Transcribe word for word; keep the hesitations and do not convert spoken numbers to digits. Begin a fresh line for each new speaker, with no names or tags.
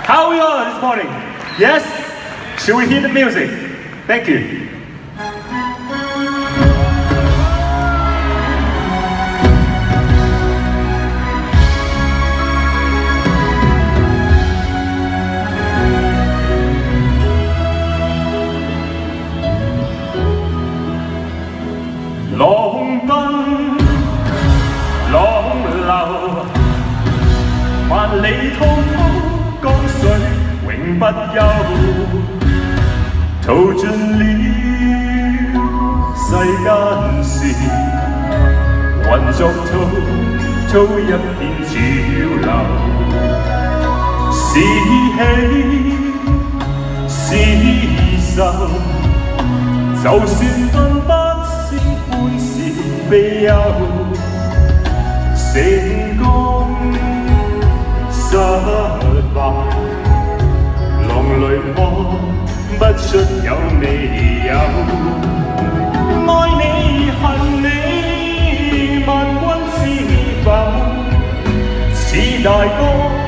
How are we all this morning? Yes? Should we hear the music? Thank you. 浪奔浪流，萬里滔滔江水永不休。淘盡了世間事，混作滔滔一片潮流。是喜是愁，就算分不清歡笑悲憂，成功失敗，浪裏看不出有未有。愛你恨你，萬君知否？似大哥。